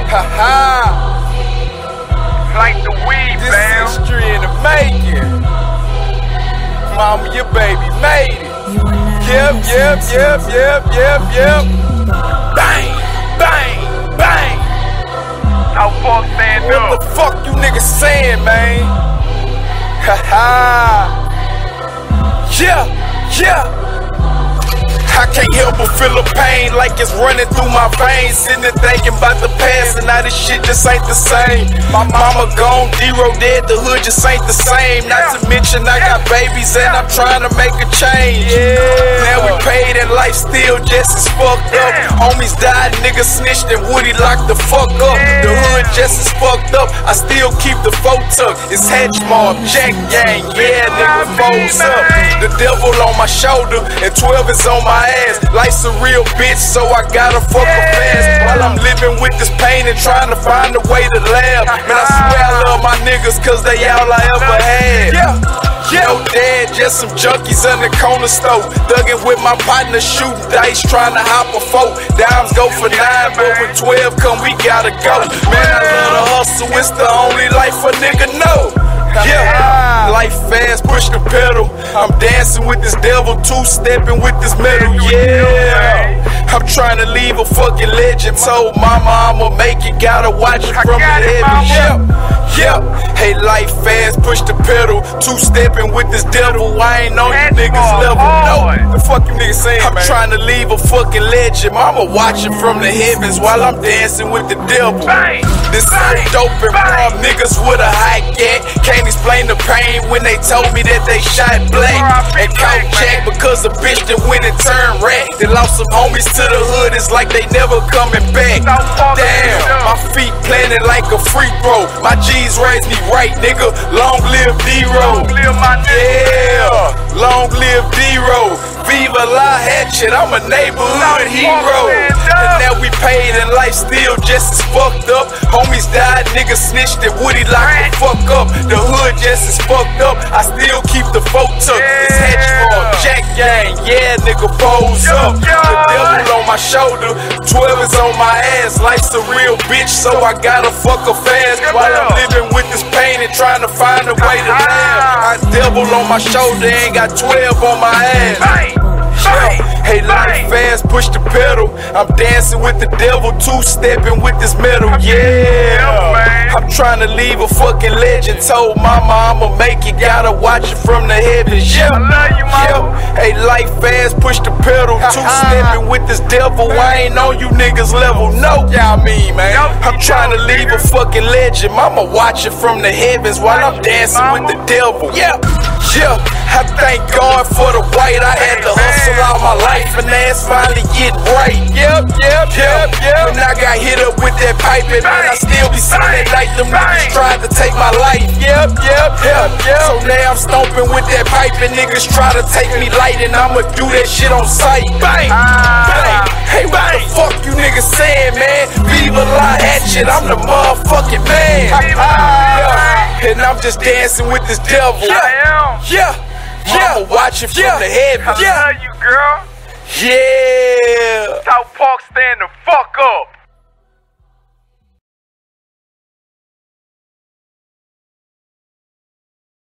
Ha-ha. Like the weed, This man. history in the making. Mama, your baby made it. Yep. Bang, bang, bang. How Park stand What up? the fuck you niggas saying, man? Ha-ha. Yeah. I can't help but feel the pain like it's running through my veins. Sitting and thinking about the past and now this shit just ain't the same. My mama gone, D-Ro dead, the hood just ain't the same. Not to mention I got babies and I'm trying to make a change. Now we paid and life still just as fucked up. Homies died, niggas snitched and Woody locked the fuck up. The hood just as fucked up, I still keep the foe tucked. It's Hatch Mob, Jack Gang, yeah nigga foes up. The devil on my shoulder and 12 is on my ass. Life's a real bitch, so I gotta fuck her fast. While I'm living with this pain and trying to find a way to laugh. Man, I swear I love my niggas, cause they all I ever had. No dad, just some junkies in the corner store. Thuggin' with my partner, shooting dice, trying to hop a foe. Dimes go for 9, but when 12 come, we gotta go. Man, I love the hustle, it's the only life a nigga know. Yeah, life fast, push the pedal. I'm dancing with this devil, two-stepping with this metal, yeah. I'm trying to leave a fucking legend. Told mama I'ma make it, gotta watch it from the heavens. Yeah. Hey, life fast, push the pedal, two-stepping with this devil. I ain't on you niggas level, no. The fuck you niggas saying, I'm trying to leave a fucking legend. Mama watching from the heavens while I'm dancing with the devil. This so dope and raw, niggas with a high gat. Can't explain the pain when they told me that they shot black and caught Jack because a bitch that went and turned rat. They lost some homies to the hood, it's like they never coming back. Damn, my feet planted like a free throw. My G's raised me right, nigga. Long live D-Ro. Yeah, long live D-Ro. Viva la Hatchet, I'm a neighborhood hero. And now we paid and life still just as fucked up. Homies died, niggas snitched and Woody locked the fuck up. The hood just as fucked up, I still keep the folk tucked. It's Hatch Mob, Jack Gang, yeah nigga foes up. The devil on my shoulder, 12 is on my ass. Life's a real bitch, so I gotta fuck her fast. While I'm living with this pain and trying to find a way to laugh. I devil on my shoulder, ain't got 12 on my ass. Hey, life fast, push the pedal. I'm dancing with the devil, two-stepping with this metal, yeah. I'm trying to leave a fucking legend. Told mama I'ma make it, gotta watch it from the heavens, yeah. Hey, life fast, push the pedal, two-stepping with this devil. I ain't on you niggas level, no. Yeah, I mean, man, I'm trying to leave a fucking legend. Mama watch it from the heavens while I'm dancing with the devil, yeah. I thank God for the white. I had to hustle all my life and ass finally get right. When I got hit up with that pipe and man, I still be sitting at night. Them niggas tried to take my life. So now I'm stomping with that pipe and niggas try to take me light and I'ma do that shit on sight. Bang, bang. Hey, what the fuck you niggas saying, man? Viva la Hatchet, I'm the motherfucking man. And I'm just dancing with this devil. Mama watching from the heavens. I love you, girl. Yeah. South Park stand the fuck up.